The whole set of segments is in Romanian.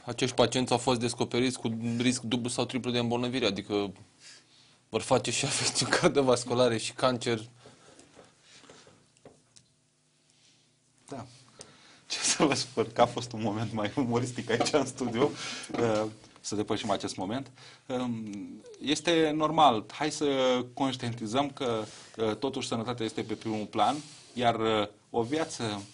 acești pacienți au fost descoperiți cu risc dublu sau triplu de îmbolnăvire, adică vor face și afecțiuni cardiovasculare și cancer. Da. Ce să vă spun, că a fost un moment mai umoristic aici în studio, să depășim acest moment. Este normal, hai să conștientizăm că totuși sănătatea este pe primul plan, iar o viață...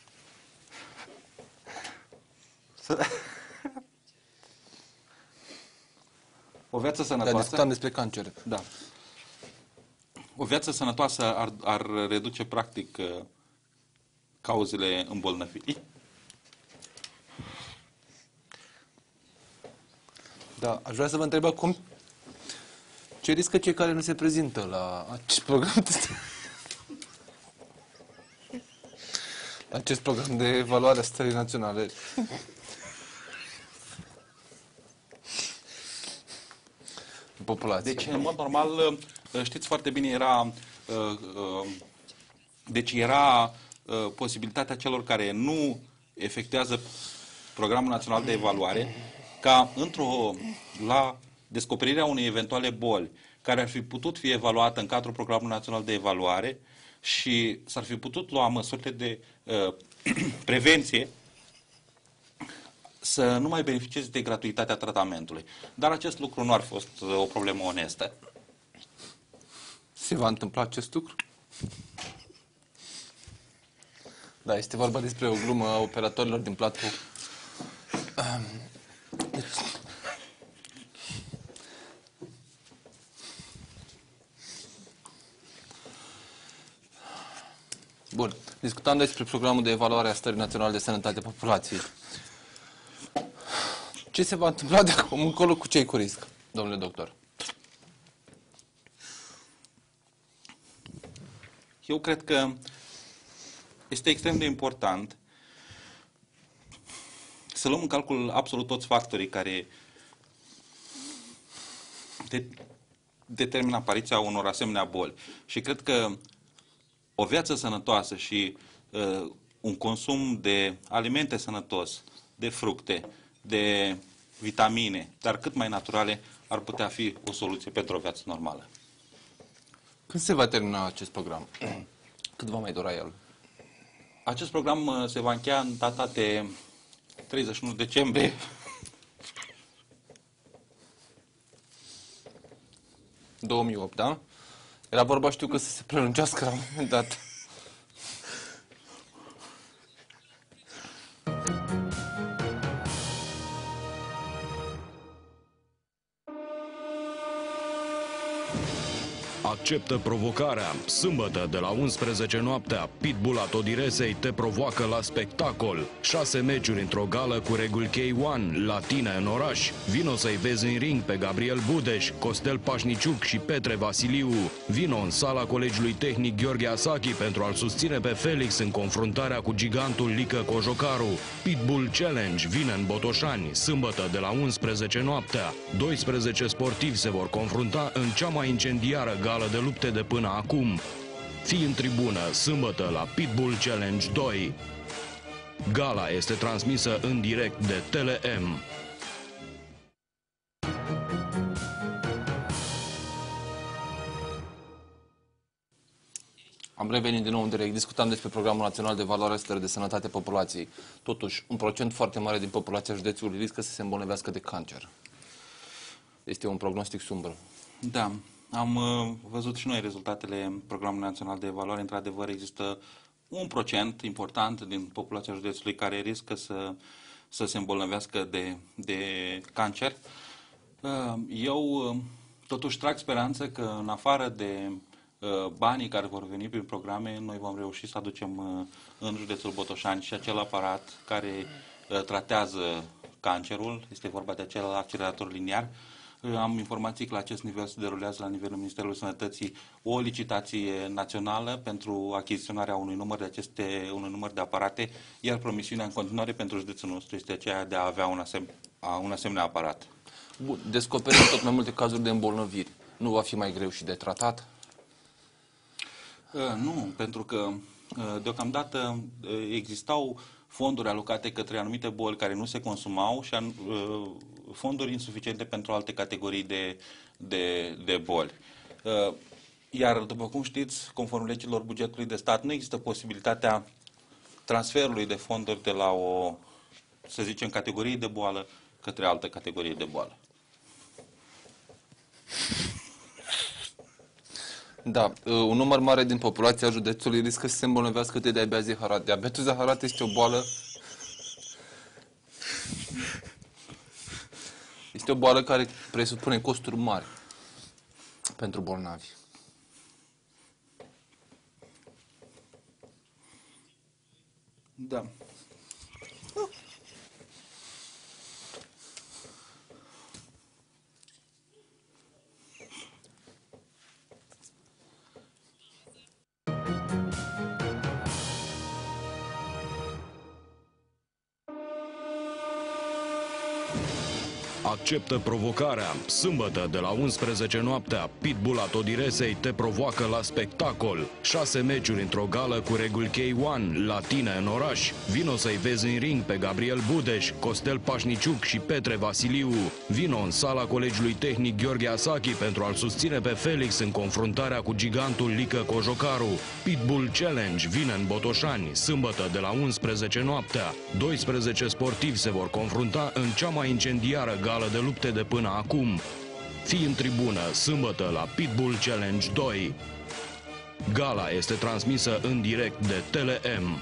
O viață sănătoasă... Dar discutam despre cancer. Da. O viață sănătoasă ar reduce practic cauzele îmbolnăvirii. Da, aș vrea să vă întreb acum ce riscă cei care nu se prezintă la acest program de evaluare a stării naționale. Populație. Deci, în mod normal, știți foarte bine, era posibilitatea celor care nu efectuează Programul Național de Evaluare ca la descoperirea unei eventuale boli care ar fi putut fi evaluată în cadrul Programului Național de Evaluare și s-ar fi putut lua măsurile de prevenție, să nu mai beneficieze de gratuitatea tratamentului. Dar acest lucru nu ar fi fost o problemă onestă. Se va întâmpla acest lucru? Da, este vorba despre o glumă a operatorilor din platformă. Bun. Discutam despre programul de evaluare a stării naționale de sănătate a populației. Ce se va întâmpla de acum încolo cu cei cu risc, domnule doctor? Eu cred că este extrem de important să luăm în calcul absolut toți factorii care determină apariția unor asemenea boli. Și cred că o viață sănătoasă și un consum de alimente sănătos, de fructe, de vitamine, dar cât mai naturale, ar putea fi o soluție pentru o viață normală. Când se va termina acest program? Cât va mai dura el? Acest program se va încheia în data de 31 decembrie. – 2008, da? Era vorba, știu, că să se prelungească la un moment dat. Acceptă provocarea. Sâmbătă de la 11 noaptea, Pitbull Atodiresei te provoacă la spectacol. 6 meciuri într-o gală cu reguli K1 la tine în oraș. Vino să-i vezi în ring pe Gabriel Budeș, Costel Pașniciuc și Petre Vasiliu. Vino în sala Colegiului Tehnic Gheorghe Asachi pentru a-l susține pe Felix în confruntarea cu gigantul Lică Cojocaru. Pitbull Challenge vine în Botoșani, sâmbătă de la 11 noaptea. 12 sportivi se vor confrunta în cea mai incendiară gală de lupte de până acum. Fii în tribună sâmbătă la Pitbull Challenge 2. Gala este transmisă în direct de Tele-M. Am revenit din nou în direct. Discutam despre Programul Național de Evaluare a Stării de Sănătate a Populației. Totuși, un procent foarte mare din populația județului riscă să se îmbolnăvească de cancer. Este un prognostic sumbru. Da. Am văzut și noi rezultatele Programului Național de Evaluare. Într-adevăr, există un procent important din populația județului care riscă să se îmbolnăvească de cancer. Eu totuși trag speranță că în afară de banii care vor veni prin programe, noi vom reuși să aducem în județul Botoșani și acel aparat care tratează cancerul. Este vorba de acel accelerator liniar. Am informații că la acest nivel se derulează la nivelul Ministerului Sănătății o licitație națională pentru achiziționarea unui număr de aparate, iar promisiunea în continuare pentru județul nostru este aceea de a avea un asemenea aparat. Bun, descoperim tot mai multe cazuri de îmbolnăviri. Nu va fi mai greu și de tratat? Nu, pentru că deocamdată existau fonduri alocate către anumite boli care nu se consumau și fonduri insuficiente pentru alte categorii de boli. Iar, după cum știți, conform legilor bugetului de stat, nu există posibilitatea transferului de fonduri de la o, să zicem, categorie de boală către altă categorie de boală. Da, un număr mare din populația județului riscă să se îmbolnăvească de diabet zaharat. Diabetul zaharat este o boală... Este o boală care presupune costuri mari pentru bolnavi. Da. Acceptă provocarea. Sâmbătă de la 11 noaptea, Pitbull Atodiresei te provoacă la spectacol. 6 meciuri într-o gală cu reguli K1 la tine în oraș. Vino să-i vezi în ring pe Gabriel Budeș, Costel Pașniciuc și Petre Vasiliu. Vino în sala Colegiului Tehnic Gheorghe Asachi pentru a-l susține pe Felix în confruntarea cu gigantul Lică Cojocaru. Pitbull Challenge vine în Botoșani, sâmbătă de la 11 noaptea. 12 sportivi se vor confrunta în cea mai incendiară gală de lupte de până acum. Fii în tribună, sâmbătă la Pitbull Challenge 2. Gala este transmisă în direct de Tele-M.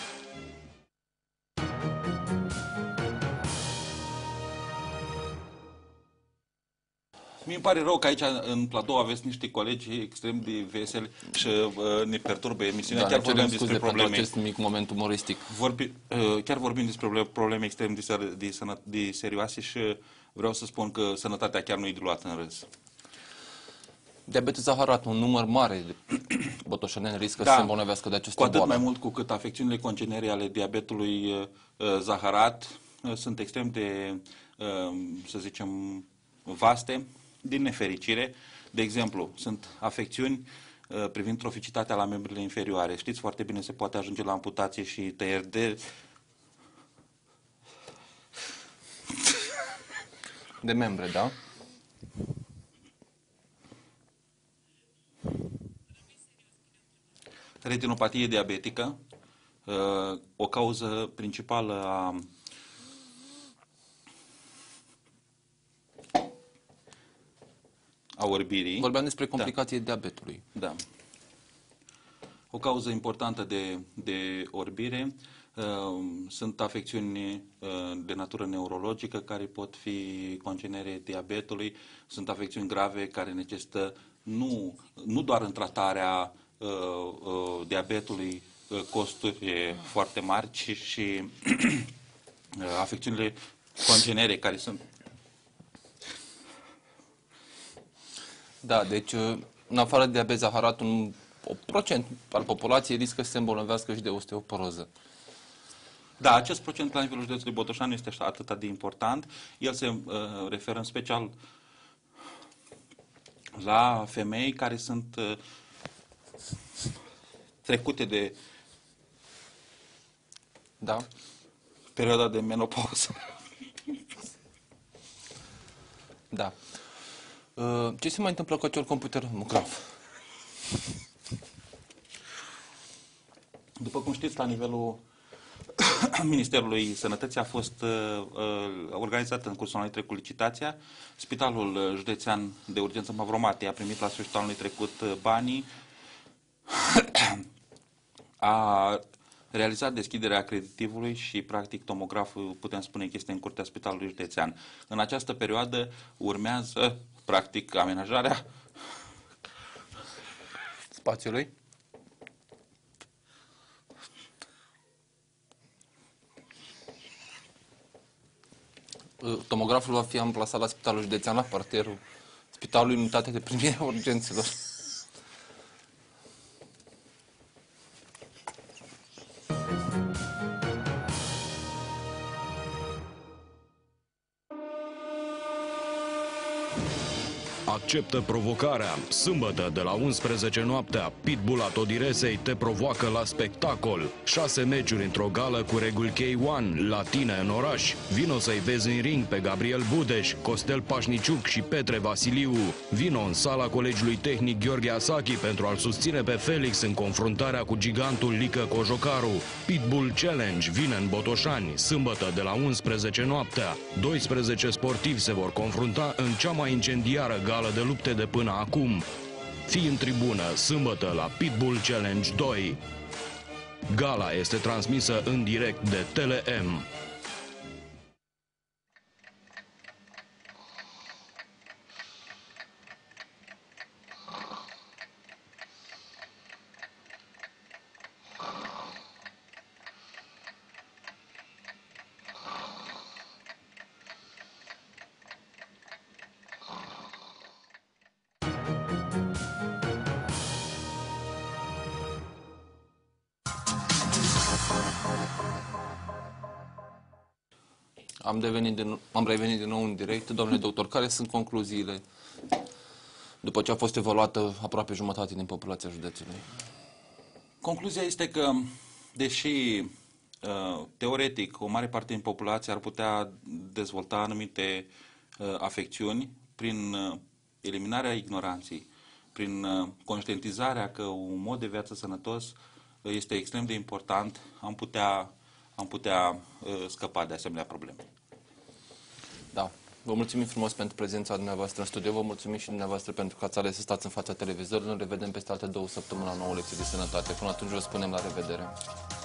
Mi-mi pare rău că aici în platou aveți niște colegi extrem de veseli și ne perturbe emisiunea. Da, chiar vorbim despre pentru probleme. acest mic moment umoristic. Chiar vorbim despre probleme extrem de serioase și vreau să spun că sănătatea chiar nu e de luat în râs. Diabetul zaharat, un număr mare de botoșaneni riscă să se îmbolnăvească de aceste boală. Cu atât mai mult cu cât afecțiunile congenere ale diabetului zaharat sunt extrem de, să zicem, vaste, din nefericire. De exemplu, sunt afecțiuni privind troficitatea la membrele inferioare. Știți foarte bine, se poate ajunge la amputație și tăieri de membre, da? Retinopatie diabetică, o cauză principală a orbirii. Vorbeam despre complicații diabetului. Da. O cauză importantă de orbire sunt afecțiuni de natură neurologică care pot fi congenere diabetului, sunt afecțiuni grave care necesită nu doar în tratarea diabetului costuri foarte mari, ci și afecțiunile congenere care sunt. Da, deci în afară de diabet zaharat, un procent al populației riscă să se îmbolnăvească și de osteoporoză. Da, acest procent la nivelul județului Botoșani nu este atât de important. El se referă în special la femei care sunt trecute de perioada de menopauză. Da. Ce se mai întâmplă cu acel computer tomograf? După cum știți, la nivelul Ministerului Sănătății a fost organizată în cursul anului trecut licitația. Spitalul Județean de Urgență Mavromate a primit la sfârșitul anului trecut banii. A realizat deschiderea acreditivului și, practic, tomograful, putem spune că este în curtea Spitalului Județean. În această perioadă urmează, practic, amenajarea spațiului. Tomograful va fi amplasat la Spitalul Județean, la parterul Spitalului Unitate de Primire a Urgențelor. Acceptă provocarea. Sâmbătă de la 11 noaptea, Pitbull Atodiresei te provoacă la spectacol. 6 meciuri într-o gală cu reguli K1 la tine în oraș. Vino să-i vezi în ring pe Gabriel Budeș, Costel Pașniciuc și Petre Vasiliu. Vino în sala Colegiului Tehnic Gheorghe Asachi pentru a-l susține pe Felix în confruntarea cu gigantul Lică Cojocaru. Pitbull Challenge vine în Botoșani, sâmbătă de la 11 noaptea. 12 sportivi se vor confrunta în cea mai incendiară gală de lupte de până acum. Fii în tribună, sâmbătă la Pitbull Challenge 2. Gala este transmisă în direct de Tele-M. Am revenit din nou în direct. Domnule doctor, care sunt concluziile după ce a fost evaluată aproape jumătate din populația județului? Concluzia este că, deși teoretic o mare parte din populație ar putea dezvolta anumite afecțiuni, prin eliminarea ignoranței, prin conștientizarea că un mod de viață sănătos este extrem de important, am putea scăpa de asemenea probleme. Da. Vă mulțumim frumos pentru prezența dumneavoastră în studio, vă mulțumim și dumneavoastră pentru că ați ales să stați în fața televizorului. Ne revedem peste alte 2 săptămâni la nouă lecție de sănătate. Până atunci vă spunem la revedere.